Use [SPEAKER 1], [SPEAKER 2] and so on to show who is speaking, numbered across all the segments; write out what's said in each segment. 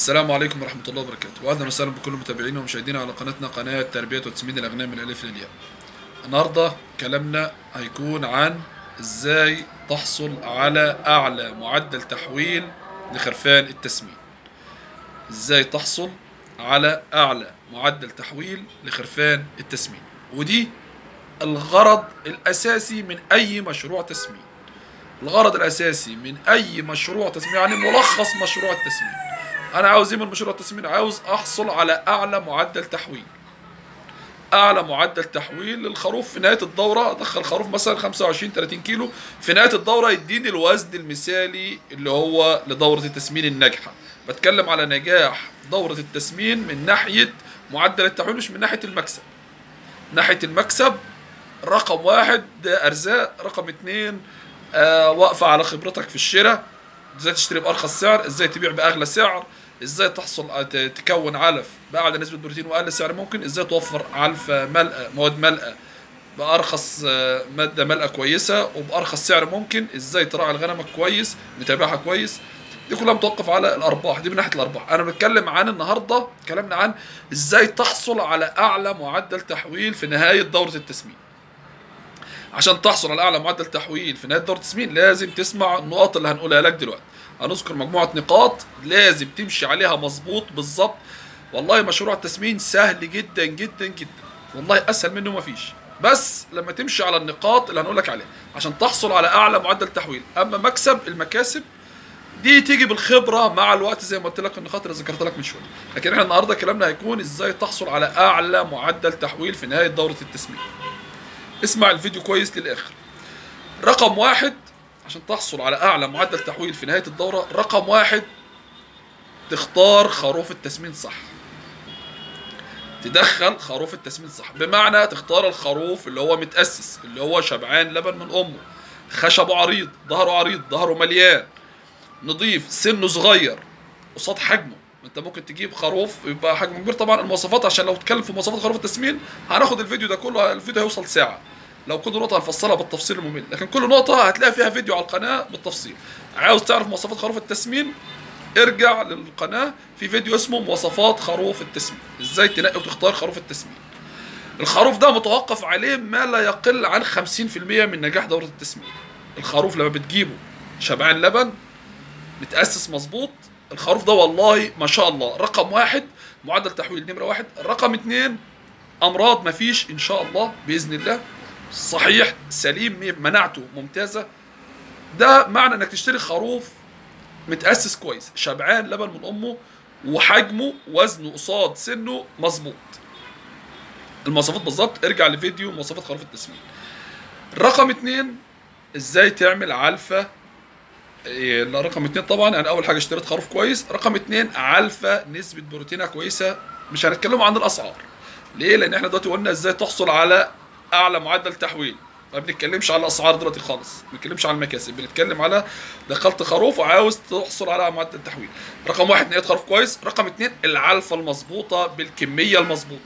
[SPEAKER 1] السلام عليكم ورحمة الله وبركاته، وأهلا وسهلا بكل متابعينا ومشاهدينا على قناتنا قناة تربية وتسمين الأغنام من الألف للياء. النهاردة كلامنا هيكون عن إزاي تحصل على أعلى معدل تحويل لخرفان التسمين. إزاي تحصل على أعلى معدل تحويل لخرفان التسمين، ودي الغرض الأساسي من أي مشروع تسمين. الغرض الأساسي من أي مشروع تسمين يعني ملخص مشروع التسمين. انا عاوز ايه من مشروع التسمين؟ عاوز احصل على اعلى معدل تحويل. اعلى معدل تحويل للخروف في نهايه الدوره. ادخل خروف مثلا 25 30 كيلو في نهايه الدوره يديني الوزن المثالي اللي هو لدوره التسمين الناجحه. بتكلم على نجاح دوره التسمين من ناحيه معدل التحويل، مش من ناحيه المكسب. ناحيه المكسب رقم واحد ده ارزاق، رقم اتنين واقفه على خبرتك في الشراء. ازاي تشتري بارخص سعر، ازاي تبيع باغلى سعر، ازاي تحصل تكون علف باعلى نسبه بروتين واقل سعر ممكن، ازاي توفر علف ملقى مواد ملقى بارخص ماده ملقى كويسه وبارخص سعر ممكن، ازاي تراعي غنمك كويس متابعها كويس. دي كلها متوقف على الارباح. دي من ناحيه الارباح. انا بتكلم عن النهارده كلامنا عن ازاي تحصل على اعلى معدل تحويل في نهايه دوره التسمين. عشان تحصل على اعلى معدل تحويل في نهايه دوره التسمين لازم تسمع النقاط اللي هنقولها لك دلوقتي. هنذكر مجموعه نقاط لازم تمشي عليها مظبوط بالظبط. والله مشروع التسمين سهل جدا جدا جدا، والله اسهل منه مفيش، بس لما تمشي على النقاط اللي هنقول لك عليها عشان تحصل على اعلى معدل تحويل. اما المكاسب دي تيجي بالخبره مع الوقت زي ما قلت لك النقاط اللي ذكرت لك من شويه. لكن احنا النهارده كلامنا هيكون ازاي تحصل على اعلى معدل تحويل في نهايه دوره التسمين. اسمع الفيديو كويس للاخر. رقم واحد عشان تحصل على اعلى معدل تحويل في نهايه الدوره، رقم واحد تختار خروف التسمين صح. تدخل خروف التسمين صح، بمعنى تختار الخروف اللي هو متأسس، اللي هو شبعان لبن من امه، خشبه عريض، ظهره مليان، نظيف، سنه صغير قصاد حجمه. انت ممكن تجيب خروف يبقى حجمه كبير. طبعا المواصفات، عشان لو تتكلم في مواصفات خروف التسمين هناخد الفيديو ده كله، الفيديو هيوصل ساعه. لو كل نقطه هنفصلها بالتفصيل الممل، لكن كل نقطه هتلاقي فيها فيديو على القناه بالتفصيل. عاوز تعرف مواصفات خروف التسمين؟ ارجع للقناه في فيديو اسمه مواصفات خروف التسمين، ازاي تنقي وتختار خروف التسمين. الخروف ده متوقف عليه ما لا يقل عن 50% من نجاح دوره التسمين. الخروف لما بتجيبه شبعان لبن متأسس مظبوط، الخروف ده والله ما شاء الله رقم واحد معدل تحويل نمرة واحد. رقم اتنين أمراض مفيش إن شاء الله بإذن الله، صحيح سليم مناعته ممتازة. ده معنى إنك تشتري خروف متأسس كويس، شبعان لبن من أمه، وحجمه وزنه قصاد سنه مظبوط. المواصفات بالظبط ارجع لفيديو مواصفات خروف التسمين. رقم اتنين ازاي تعمل علفة. رقم اتنين طبعا انا اول حاجه اشتريت خروف كويس. رقم اتنين علفه نسبه بروتينها كويسه. مش هنتكلم عن الاسعار، ليه؟ لان احنا دلوقتي قلنا ازاي تحصل على اعلى معدل تحويل، ما بنتكلمش على الاسعار دلوقتي خالص، ما بنتكلمش على المكاسب، بنتكلم على دخلت خروف وعاوز تحصل على معدل تحويل. رقم واحد نقيت خروف كويس. رقم اتنين العلفه المظبوطه بالكميه المظبوطه.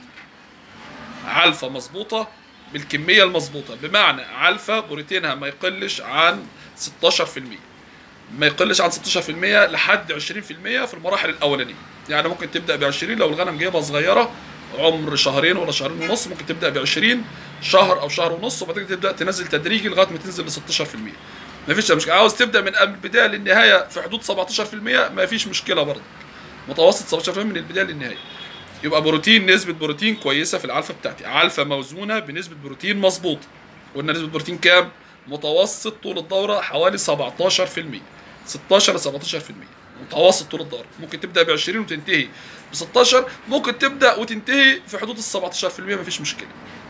[SPEAKER 1] علفه مظبوطه بالكميه المظبوطه، بمعنى علفه بروتينها ما يقلش عن 16%، ما يقلش عن 16% لحد 20% في المراحل الاولانيه. يعني ممكن تبدا ب 20 لو الغنم جايبها صغيره عمر شهرين ولا شهرين ونص، ممكن تبدا ب 20 شهر او شهر ونص، وبعد كده تبدا تنزل تدريجي لغايه ما تنزل ل 16%. مفيش مشكله. عاوز تبدا من البدايه للنهايه في حدود 17%، مفيش مشكله برضه. متوسط 17% من البدايه للنهايه. يبقى بروتين، نسبه بروتين كويسه في العلفه بتاعتي، علفه موزونه بنسبه بروتين مظبوطه. قلنا نسبه بروتين كام؟ متوسط طول الدوره حوالي 17%، 16 ل 17% متوسط طول الدوره. ممكن تبدا ب 20 وتنتهي ب 16، ممكن تبدا وتنتهي في حدود ال 17%، مفيش مشكله.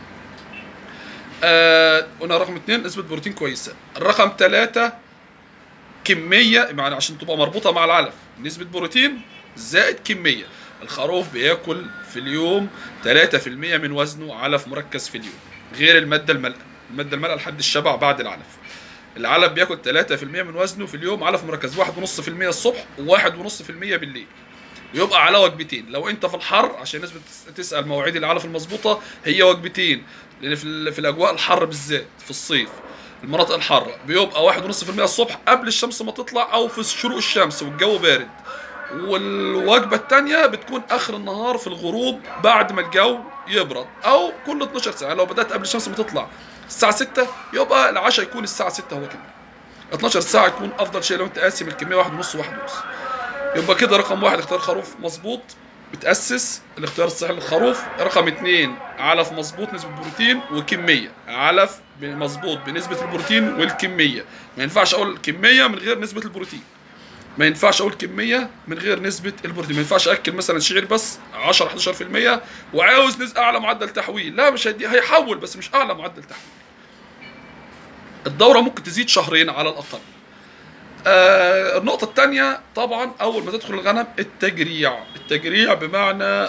[SPEAKER 1] قلنا رقم 2 نسبه بروتين كويسه. الرقم 3 كميه، يعني عشان تبقى مربوطه مع العلف، نسبه بروتين زائد كميه. الخروف بياكل في اليوم 3% من وزنه علف مركز في اليوم، غير الماده الملقى. الماده الملقى لحد الشبع بعد العلف. العلف بياكل 3% من وزنه في اليوم علف مركز، 1.5% الصبح و1.5% بالليل، ويبقى على وجبتين. لو انت في الحر، عشان الناس تسال مواعيد العلف المظبوطه، هي وجبتين، لان في الاجواء الحر بالذات في الصيف المناطق الحاره بيبقى 1.5% الصبح قبل الشمس ما تطلع، او في شروق الشمس والجو بارد، والوجبة التانية بتكون آخر النهار في الغروب بعد ما الجو يبرد، أو كل 12 ساعة. لو بدأت قبل الشمس ما تطلع الساعة 6 يبقى العشاء يكون الساعة 6 هو كمان. 12 ساعة يكون أفضل شيء لو أنت قاسم الكمية 1.5 و1.5. يبقى كده رقم 1 اختيار خروف مظبوط بتأسس الاختيار الصحيح للخروف. رقم 2 علف مظبوط نسبة بروتين وكمية، علف مظبوط بنسبة البروتين والكمية. ما ينفعش أقول كمية من غير نسبة البروتين، ما ينفعش اقول كميه من غير نسبه البروتين. ما ينفعش اكل مثلا شعير بس 10 11% وعاوز اعلى معدل تحويل، لا مش هيحول بس مش اعلى معدل تحويل. الدوره ممكن تزيد شهرين على الاقل. النقطه الثانيه طبعا اول ما تدخل الغنم التجريع بمعنى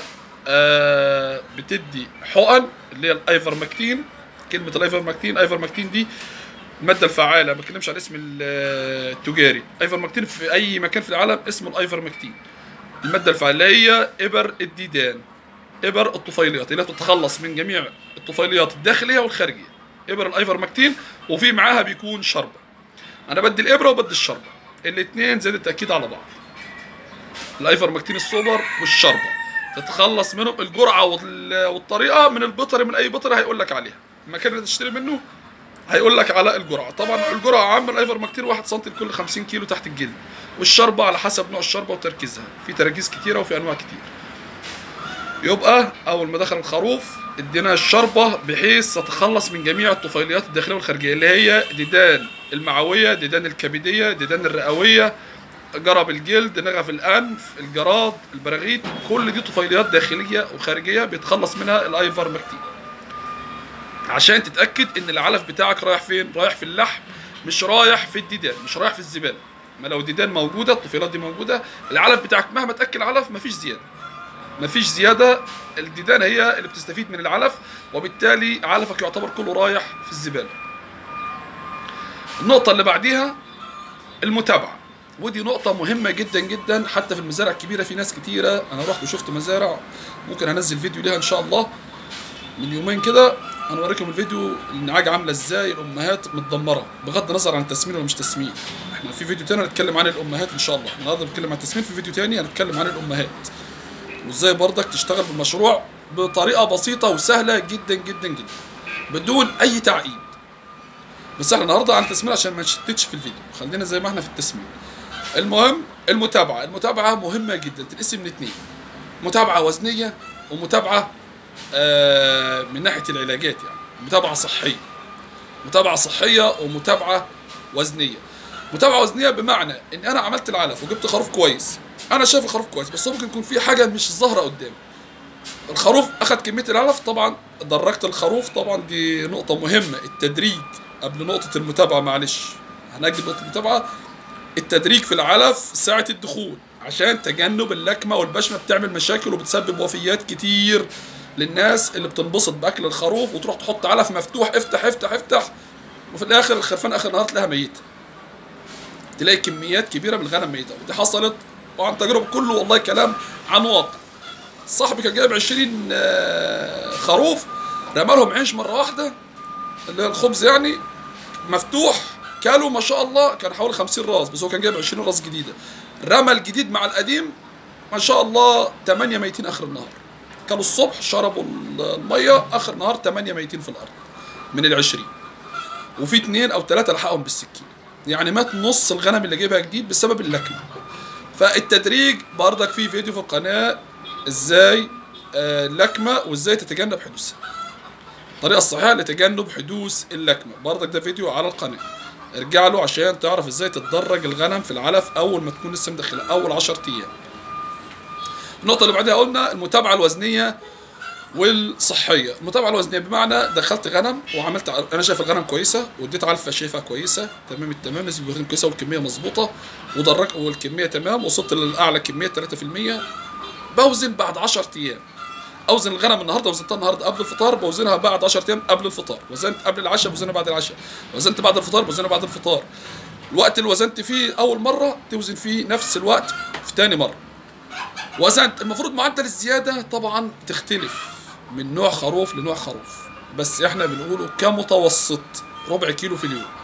[SPEAKER 1] بتدي حقن اللي هي الايفرمكتين. كلمه الايفرمكتين دي المادة الفعالة، ما بتكلمش على الاسم التجاري. ايفرمكتين في أي مكان في العالم اسمه الايفرمكتين. المادة الفعالة هي إبر الديدان، إبر الطفيليات اللي تتخلص من جميع الطفيليات الداخلية والخارجية، إبر الايفرمكتين. وفي معاها بيكون شربة. أنا بدي الإبرة وبدي الشربة، الاتنين زي التأكيد على بعض. الايفرمكتين السوبر والشربة تتخلص منهم. الجرعة والطريقة من البطري، من أي بطري هيقول لك عليها. المكان اللي تشتري منه هيقول لك على الجرعه. طبعا الجرعه عامه الايفرمكتين 1 سم لكل 50 كيلو تحت الجلد. والشربه على حسب نوع الشربه وتركيزها، في تراكيز كتيره وفي انواع كتير. يبقى اول ما دخل الخروف ادينا الشربه بحيث تتخلص من جميع الطفيليات الداخليه والخارجيه اللي هي ديدان المعويه، ديدان الكبديه، ديدان الرئويه، جرب الجلد، نغف الانف، الجراد، البراغيث. كل دي طفيليات داخليه وخارجيه بيتخلص منها الايفرمكتين، عشان تتأكد ان العلف بتاعك رايح فين؟ رايح في اللحم، مش رايح في الديدان، مش رايح في الزبالة. ما لو الديدان موجودة، الطفيلات دي موجودة، العلف بتاعك مهما تأكل علف مفيش زيادة. الديدان هي اللي بتستفيد من العلف، وبالتالي علفك يعتبر كله رايح في الزبالة. النقطة اللي بعديها المتابعة، ودي نقطة مهمة جدا جدا. حتى في المزارع الكبيرة في ناس كتيرة، أنا رحت وشفت مزارع ممكن هنزل فيديو ليها إن شاء الله من يومين كده، هنوريكم الفيديو النعاجة عاملة ازاي، الامهات متدمرة بغض النظر عن التسمين ولا مش تسمين. احنا في فيديو تاني هنتكلم عن الامهات ان شاء الله. النهارده بنتكلم عن التسمين، في فيديو تاني هنتكلم عن الامهات وازاي برضك تشتغل بالمشروع بطريقة بسيطة وسهلة جدا جدا جدا بدون اي تعقيد. بس احنا النهارده عن التسمين عشان ما نشتتش في الفيديو، خلينا زي ما احنا في التسمين. المهم المتابعة مهمة جدا، تنقسم من 2: متابعة وزنية ومتابعة من ناحية العلاجات، يعني متابعة صحية ومتابعة وزنية. متابعة وزنية بمعنى ان انا عملت العلف وجبت خروف كويس، انا شايف الخروف كويس بس ممكن يكون في حاجة مش ظاهرة قدامي. الخروف اخد كمية العلف، طبعا درجت الخروف، طبعا دي نقطة مهمة، التدريج قبل نقطة المتابعة. معلش هنجد نقطة المتابعة، التدريج في العلف ساعة الدخول عشان تجنب اللكمة والبشمة، بتعمل مشاكل وبتسبب وفيات كتير للناس اللي بتنبسط باكل الخروف وتروح تحط علف مفتوح، افتح افتح افتح، وفي الاخر الخرفان اخر النهار تلاقيها ميته، تلاقي كميات كبيره من الغنم ميته. ودي حصلت وعن تجربه، كله والله كلام عن واقع. صاحبي كان جايب 20 خروف، رمى لهم عيش مره واحده اللي هي الخبز يعني مفتوح، كلوا ما شاء الله، كان حوالي 50 راس، بس هو كان جايب 20 راس جديده. رمى الجديد مع القديم ما شاء الله 8 ميتين اخر النهار. كانوا الصبح شربوا الميه، اخر نهار 8 ميتين في الارض من ال20، وفي 2 أو 3 لحقهم بالسكين، يعني مات نص الغنم اللي جايبها جديد بسبب اللكمه. فالتدريج بردك في فيديو في القناه ازاي اللكمه وازاي تتجنب حدوثها، الطريقه الصحيحه لتجنب حدوث اللكمه، بردك ده فيديو على القناه، ارجع له عشان تعرف ازاي تتدرج الغنم في العلف اول ما تكون لسه مدخلها اول 10 ايام. النقطة اللي بعدها قلنا المتابعة الوزنية والصحية. المتابعة الوزنية بمعنى دخلت غنم وعملت انا شايف الغنم كويسة واديت علفة شايفها كويسة تمام التمام، نسبة البروتين كويسة والكمية مظبوطة ودرجت والكمية تمام، وصلت للأعلى كمية 3%، بوزن بعد 10 ايام. اوزن الغنم النهارده، وزنتها النهارده قبل الفطار، بوزنها بعد 10 ايام قبل الفطار، وزنت قبل العشاء بوزنها بعد العشاء، وزنت بعد الفطار بوزنها بعد الفطار. الوقت اللي وزنت فيه اول مرة توزن فيه نفس الوقت في تاني مرة. وزنت المفروض معدل الزيادة طبعا تختلف من نوع خروف لنوع خروف، بس احنا بنقوله كمتوسط ربع كيلو في اليوم.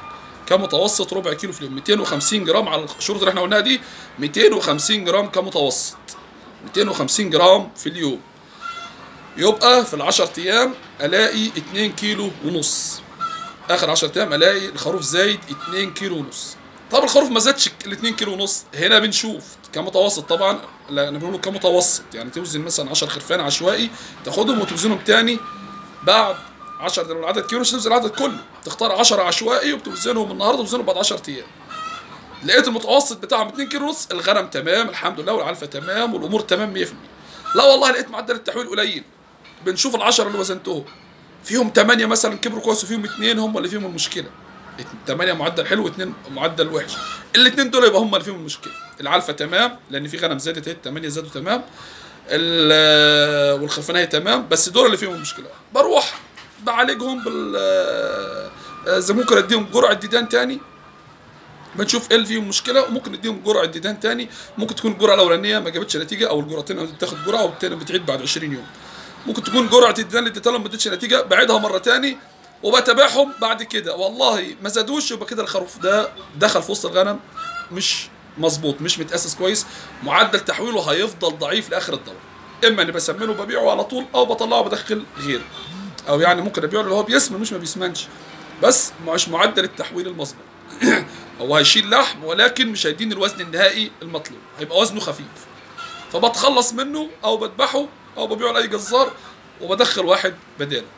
[SPEAKER 1] كمتوسط ربع كيلو في اليوم. 250 جرام على الشروط اللي احنا قلناها دي، 250 جرام كمتوسط، 250 جرام في اليوم. يبقى في ال10 ايام الاقي 2 كيلو ونص. اخر 10 ايام الاقي الخروف زايد 2 كيلو ونص. طب الخروف ما زادش ال 2 كيلو ونص، هنا بنشوف كمتوسط طبعا. لا انا بقول كمتوسط، يعني توزن مثلا 10 خرفان عشوائي، تاخدهم وتوزنهم تاني بعد 10. لو العدد كيلو مش توزن العدد كله، تختار 10 عشوائي وبتوزنهم النهارده وتوزنهم بعد 10 ايام. لقيت المتوسط بتاعهم 2 كيلو ونص، الغنم تمام الحمد لله والعلفه تمام والامور تمام 100%. لا والله لقيت معدل التحويل قليل، بنشوف ال10 اللي وزنتهم فيهم 8 مثلا كبروا كويس وفيهم 2 هم اللي فيهم المشكله. 8 معدل حلو و2 معدل وحش، الاثنين دول يبقى هم اللي فيهم المشكله. العلفه تمام لان في غنم زادت اهي، 8 زادوا تمام، والخرفانيه تمام، بس دول اللي فيهم المشكله. بروح بعالجهم زي ممكن اديهم جرعه ديدان تاني، بنشوف ايه اللي فيهم مشكله، وممكن نديهم جرعه ديدان تاني. ممكن تكون الجرعه الاولانيه ما جابتش نتيجه، او الجرعتين بتاخد جرعه والتاني بتعيد بعد 20 يوم. ممكن تكون جرعه الديدان اللي اديتها لهم ما ادتش نتيجه، بعيدها مره تاني وبتابعهم بعد كده، والله ما زادوش يبقى كده الخروف ده دخل في وسط الغنم مش مظبوط، مش متاسس كويس، معدل تحويله هيفضل ضعيف لاخر الدوره. اما اني بسمنه وببيعه على طول، او بطلعه بدخل غيره، او يعني ممكن ابيعه اللي هو بيسمن مش ما بيسمنش، بس مش معدل التحويل المظبوط. هو هيشيل لحم ولكن مش هيديني الوزن النهائي المطلوب، هيبقى وزنه خفيف، فبتخلص منه او بذبحه او ببيعه لاي جزار وبدخل واحد بداله.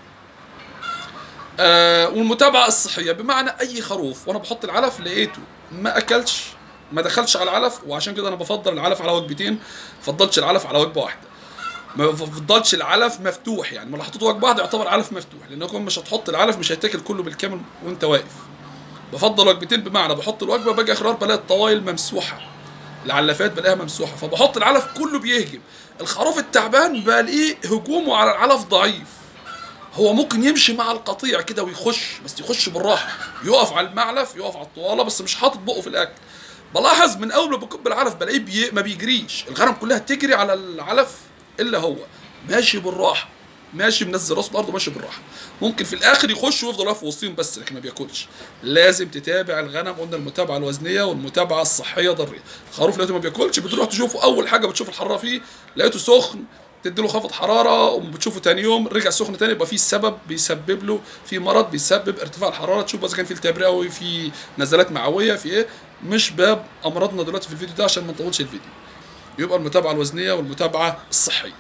[SPEAKER 1] والمتابعه الصحيه، بمعنى اي خروف وانا بحط العلف لقيته ما اكلش ما دخلش على العلف، وعشان كده انا بفضل العلف على وجبتين، ما بفضلش العلف على وجبه واحده، ما بفضلش العلف مفتوح، يعني ما حطيته وجبه واحده يعتبر علف مفتوح، لانك مش هتحط العلف مش هيتاكل كله بالكامل وانت واقف. بفضل وجبتين، بمعنى بحط الوجبه باجي اخر بلاقي الطوايل ممسوحه، العلافات بلاقيها ممسوحه، فبحط العلف كله بيهجم. الخروف التعبان بلاقيه هجومه على العلف ضعيف، هو ممكن يمشي مع القطيع كده ويخش، بس يخش بالراحه، يقف على المعلف يقف على الطواله، بس مش حاطط بقه في الاكل. بلاحظ من اول ما بكب العلف بلاقيه ما بيجريش، الغنم كلها تجري على العلف الا هو ماشي بالراحه، ماشي منزل راسه الارض وماشي بالراحه. ممكن في الاخر يخش ويفضل واقف وسطهم بس، لكن ما بياكلش. لازم تتابع الغنم، قلنا المتابعه الوزنيه والمتابعه الصحيه ضروريه. الخروف لقيته ما بياكلش بتروح تشوفه، اول حاجه بتشوف الحراره فيه، لقيته سخن تدي له خفض حراره، وبتشوفه تاني يوم رجع سخن تاني، يبقى في سبب بيسبب له في مرض بيسبب ارتفاع الحراره، تشوف اذا كان في التهاب رئوي، في نزلات معويه، في ايه. مش باب امراضنا دلوقتي في الفيديو ده عشان ما نطولش الفيديو. يبقى المتابعه الوزنيه والمتابعه الصحيه.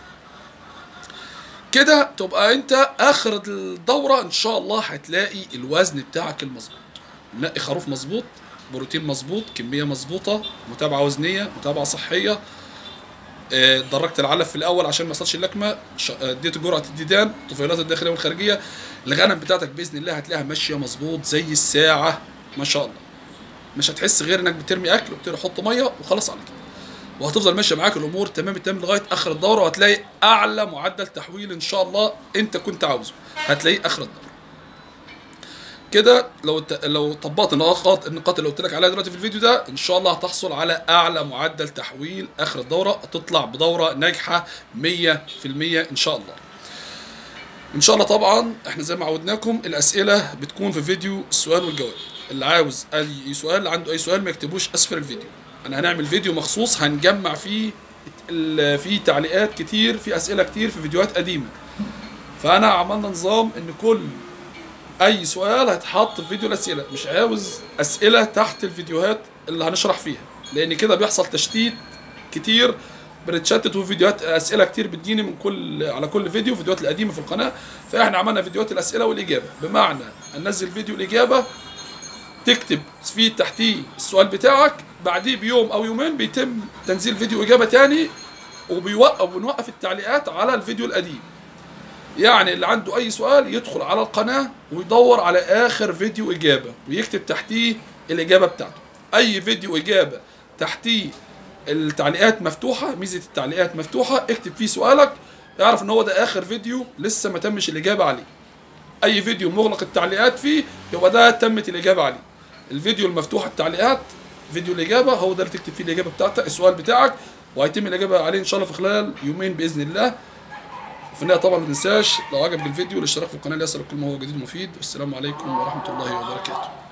[SPEAKER 1] كده تبقى انت اخر الدوره ان شاء الله هتلاقي الوزن بتاعك المظبوط. نقي خروف مظبوط، بروتين مظبوط، كميه مظبوطه، متابعه وزنيه، متابعه صحيه. درجت العلف في الاول عشان ما يحصلش اللكمه، اديت جرعه الديدان، الطفيلات الداخليه والخارجيه. الغنم بتاعتك باذن الله هتلاقيها ماشيه مظبوط زي الساعه ما شاء الله. مش هتحس غير انك بترمي اكل وبتحط ميه وخلاص على كده، وهتفضل ماشيه معاك الامور تمام التمام لغايه اخر الدوره، وهتلاقي اعلى معدل تحويل ان شاء الله انت كنت عاوزه، هتلاقيه اخر الدوره. كده لو طبقت النقاط اللي قلت لك عليها دلوقتي في الفيديو ده، ان شاء الله هتحصل على اعلى معدل تحويل اخر الدوره، هتطلع بدوره ناجحه 100% ان شاء الله. ان شاء الله طبعا احنا زي ما عودناكم الاسئله بتكون في فيديو السؤال والجواب، اللي عاوز اي سؤال، عنده اي سؤال ما يكتبوش اسفل الفيديو. انا هنعمل فيديو مخصوص هنجمع فيه في تعليقات كتير، في اسئله كتير في فيديوهات قديمه، فانا عملنا نظام ان كل اي سؤال هيتحط في فيديو الاسئله، مش عاوز اسئله تحت الفيديوهات اللي هنشرح فيها، لان كده بيحصل تشتيت كتير، بنتشتت، وفيديوهات اسئله كتير بتجيني من على كل فيديو، فيديوهات القديمه في القناه. فاحنا عملنا فيديوهات الاسئله والاجابه، بمعنى ننزل فيديو الاجابه تكتب فيه تحتيه السؤال بتاعك، بعديه بيوم او يومين بيتم تنزيل فيديو اجابه تاني، وبنوقف التعليقات على الفيديو القديم. يعني اللي عنده اي سؤال يدخل على القناه ويدور على اخر فيديو اجابه ويكتب تحتيه الاجابه بتاعته. اي فيديو اجابه تحتيه التعليقات مفتوحه، ميزه التعليقات مفتوحه، اكتب فيه سؤالك، اعرف ان هو ده اخر فيديو لسه ما تمش الاجابه عليه. اي فيديو مغلق التعليقات فيه يبقى ده تمت الاجابه عليه. الفيديو المفتوح التعليقات فيديو الاجابه هو ده اللي تكتب فيه الاجابه بتاعتك، السؤال بتاعك، وهيتم الاجابه عليه ان شاء الله في خلال يومين باذن الله. وفي النهايه طبعا ما تنساش لو عجبك الفيديو الاشتراك في القناه ليصلك كل ما هو جديد ومفيد. والسلام عليكم ورحمه الله وبركاته.